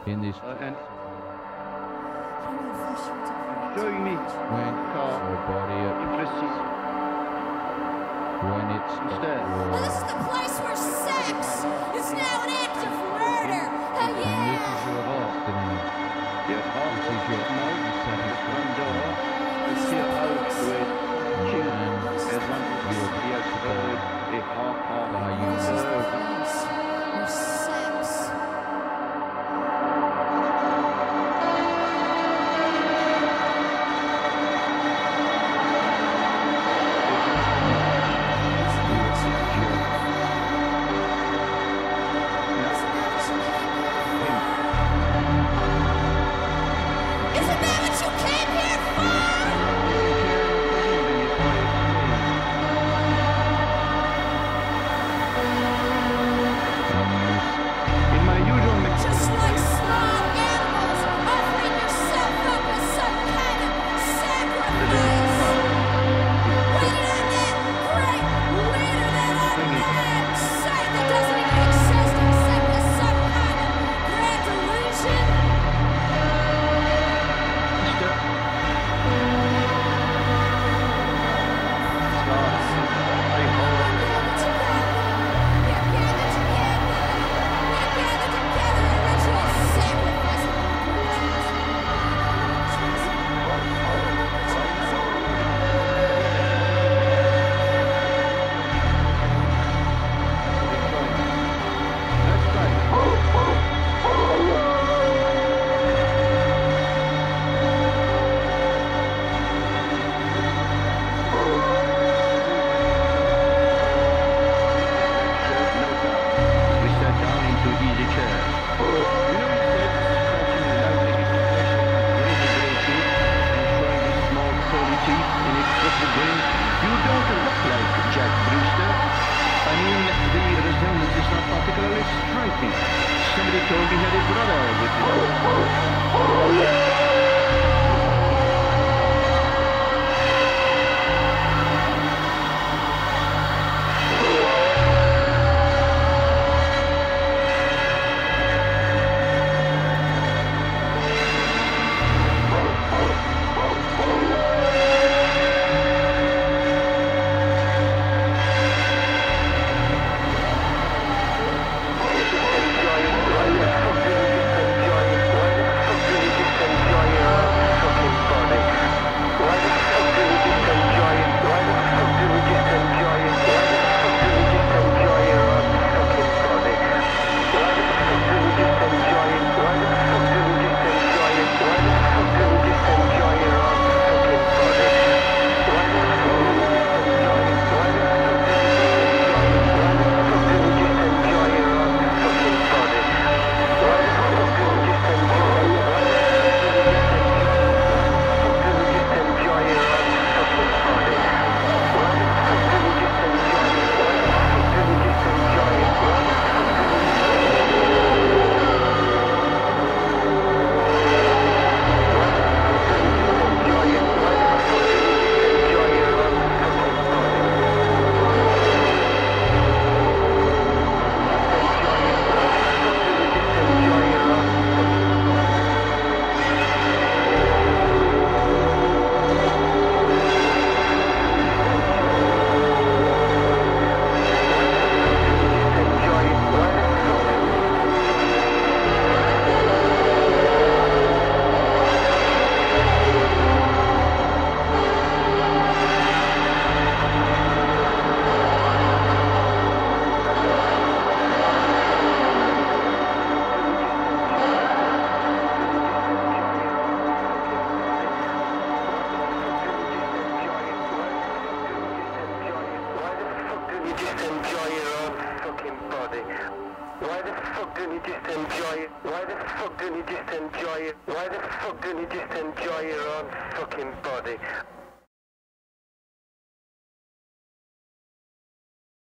in this and showing me when your body implicit when it's instead. Well, this is the place where sex is now an act of murder. Oh, this yeah. is your destiny. Your heart This is your one door is here out with chin as one is here covered a heart by you. This is the place where sex. Isn't that what you came here for? In my usual Just like small animals, offering yourself up as some kind of sacrifice. Waiting on that great leader that unmanned sight that doesn't even exist except as some kind of grand illusion. Somebody told me he had a brother with him. Why the fuck don't you just enjoy it? Why the fuck don't you just enjoy it? Why the fuck don't you just enjoy your own fucking body?